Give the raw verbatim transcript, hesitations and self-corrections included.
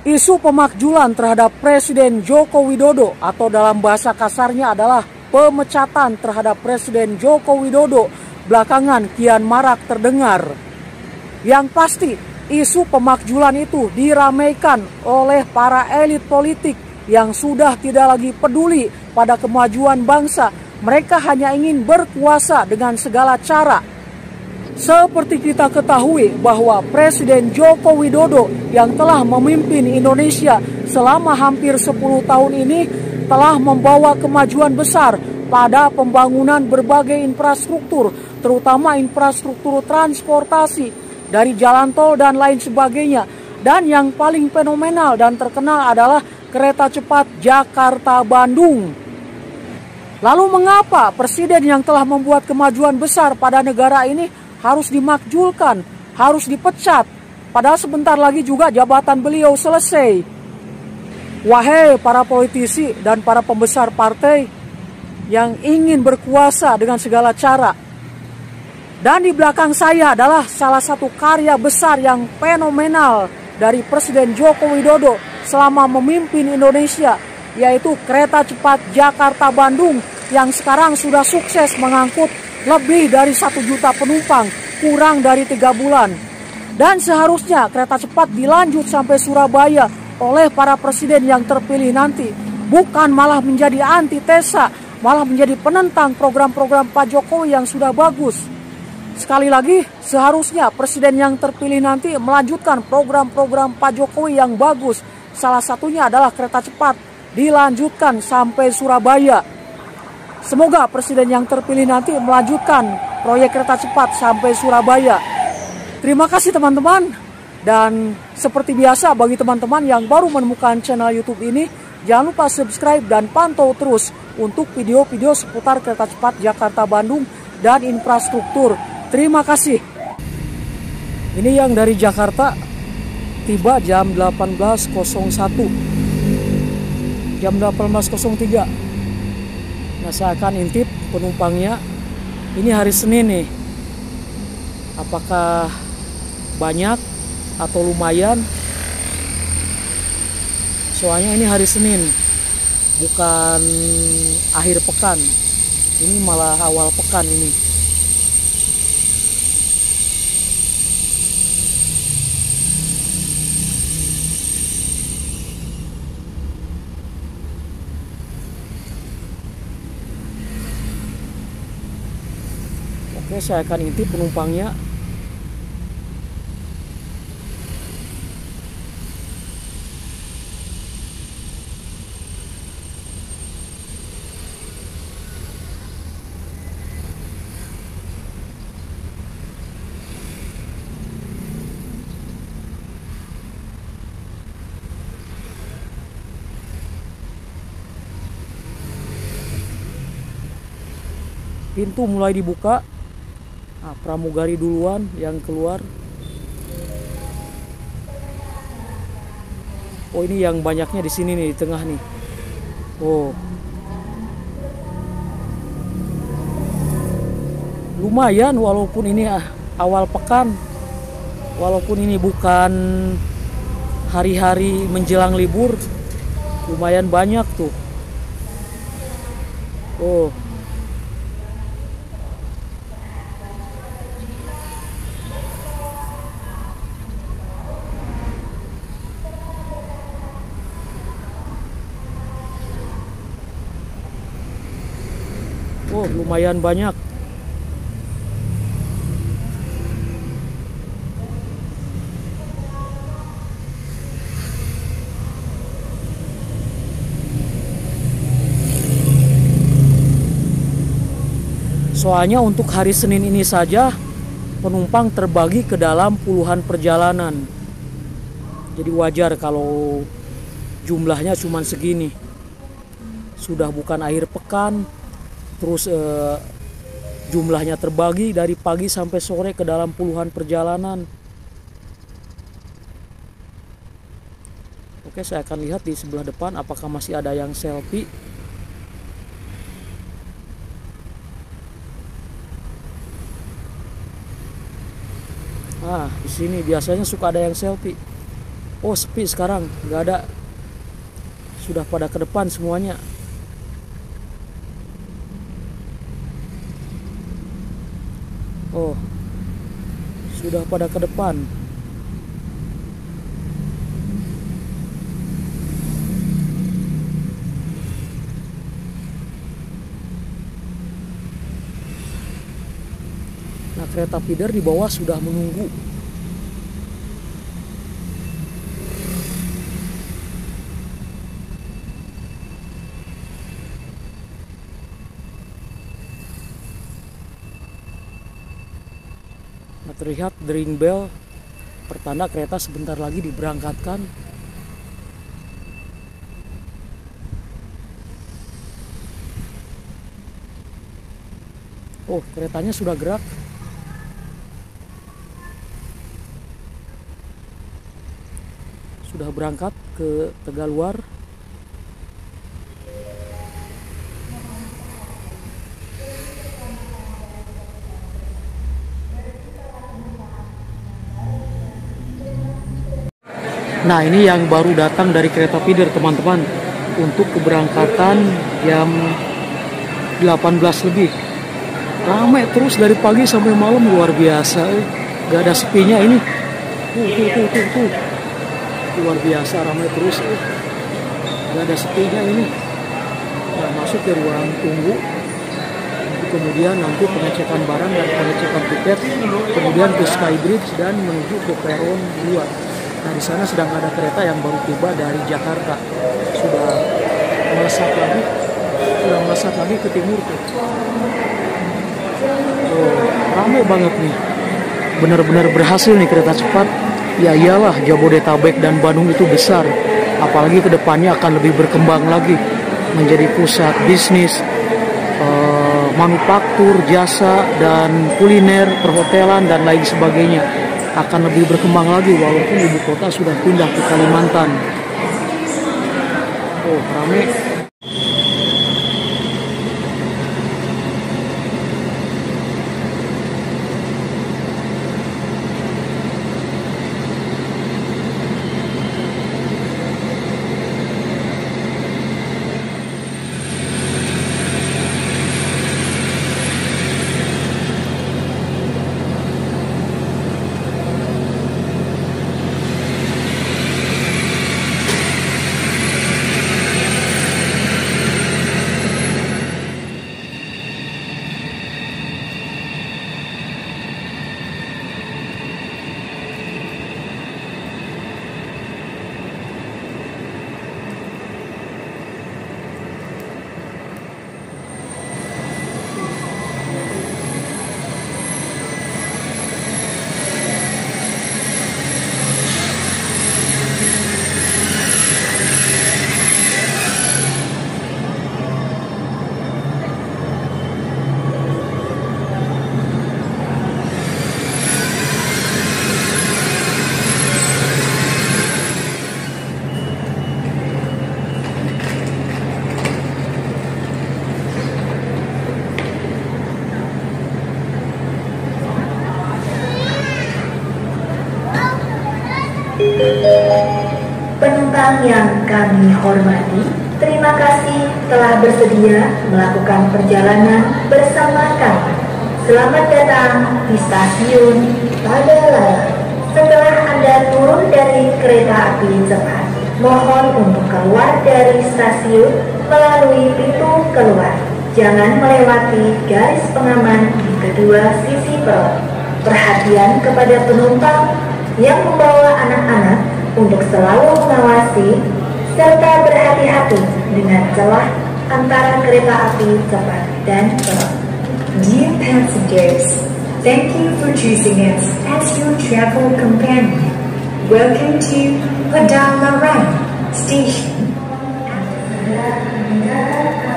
Isu pemakjulan terhadap Presiden Joko Widodo atau dalam bahasa kasarnya adalah pemecatan terhadap Presiden Joko Widodo belakangan kian marak terdengar. Yang pasti, isu pemakjulan itu diramaikan oleh para elit politik yang sudah tidak lagi peduli pada kemajuan bangsa. Mereka hanya ingin berkuasa dengan segala cara. Seperti kita ketahui bahwa Presiden Joko Widodo yang telah memimpin Indonesia selama hampir sepuluh tahun ini telah membawa kemajuan besar pada pembangunan berbagai infrastruktur, terutama infrastruktur transportasi dari jalan tol dan lain sebagainya. Dan yang paling fenomenal dan terkenal adalah kereta cepat Jakarta-Bandung. Lalu mengapa Presiden yang telah membuat kemajuan besar pada negara ini harus dimakjulkan, harus dipecat, padahal sebentar lagi juga jabatan beliau selesai? Wahai para politisi dan para pembesar partai yang ingin berkuasa dengan segala cara. Dan di belakang saya adalah salah satu karya besar yang fenomenal dari Presiden Joko Widodo selama memimpin Indonesia, yaitu kereta cepat Jakarta-Bandung yang sekarang sudah sukses mengangkut lebih dari satu juta penumpang kurang dari tiga bulan. Dan seharusnya kereta cepat dilanjut sampai Surabaya oleh para presiden yang terpilih nanti, bukan malah menjadi antitesa, malah menjadi penentang program-program Pak Jokowi yang sudah bagus. Sekali lagi, seharusnya presiden yang terpilih nanti melanjutkan program-program Pak Jokowi yang bagus. Salah satunya adalah kereta cepat dilanjutkan sampai Surabaya. Semoga presiden yang terpilih nanti melanjutkan proyek kereta cepat sampai Surabaya. Terima kasih teman-teman. Dan seperti biasa bagi teman-teman yang baru menemukan channel YouTube ini, jangan lupa subscribe dan pantau terus untuk video-video seputar kereta cepat Jakarta-Bandung dan infrastruktur. Terima kasih. Ini yang dari Jakarta tiba jam delapan belas nol satu. Jam delapan belas nol tiga. Nah, saya akan intip penumpangnya. Ini hari Senin nih. Apakah banyak atau lumayan? Soalnya ini hari Senin, bukan akhir pekan. Ini malah awal pekan ini. Oke, saya akan intip penumpangnya. Pintu mulai dibuka. Nah, pramugari duluan yang keluar. Oh, ini yang banyaknya di sini nih, di tengah nih. Oh, lumayan walaupun ini awal pekan, walaupun ini bukan hari-hari menjelang libur, lumayan banyak tuh. Oh. Oh, lumayan banyak. Soalnya untuk hari Senin ini saja penumpang terbagi ke dalam puluhan perjalanan. Jadi wajar kalau jumlahnya cuma segini. Sudah bukan akhir pekan. Terus eh, jumlahnya terbagi dari pagi sampai sore ke dalam puluhan perjalanan. Oke, saya akan lihat di sebelah depan apakah masih ada yang selfie. Nah, di sini biasanya suka ada yang selfie. Oh, sepi sekarang, nggak ada. Sudah pada ke depan semuanya. Oh, sudah pada ke depan. Nah, kereta feeder di bawah sudah menunggu. Nah, terlihat dering bell, pertanda kereta sebentar lagi diberangkatkan. Oh, keretanya sudah gerak. Sudah berangkat ke Tegaluar. Nah, ini yang baru datang dari kereta feeder, teman-teman, untuk keberangkatan jam delapan belas lebih. Ramai terus dari pagi sampai malam, luar biasa. Eh. Gak ada sepinya ini. Tuh, tuh, tuh, tuh, tuh. Luar biasa, ramai terus. Eh. Gak ada sepinya ini. Nah, masuk ke ruang tunggu. Kemudian nanti pengecekan barang dan pengecekan tiket. Kemudian ke Skybridge dan menuju ke peron dua. Nah, di sana sedang ada kereta yang baru tiba dari Jakarta. Sudah melesat lagi, sudah melesat lagi ke timur tuh. Oh, ramai banget nih. Benar-benar berhasil nih kereta cepat. Ya iyalah, Jabodetabek dan Bandung itu besar. Apalagi kedepannya akan lebih berkembang lagi menjadi pusat bisnis, eh, manufaktur, jasa, dan kuliner, perhotelan, dan lain sebagainya. Akan lebih berkembang lagi walaupun ibu kota sudah pindah ke Kalimantan. Oh, ramai. Penumpang yang kami hormati, terima kasih telah bersedia melakukan perjalanan bersama kami. Selamat datang di stasiun Padalarang. Setelah Anda turun dari kereta api cepat, mohon untuk keluar dari stasiun melalui pintu keluar. Jangan melewati garis pengaman di kedua sisi peron. Perhatian kepada penumpang yang membawa anak-anak untuk selalu mengawasi serta berhati-hati dengan celah antara kereta api cepat dan peron. Dear passengers, thank you for choosing us as your travel companion. Welcome to Padalarang Station. Anda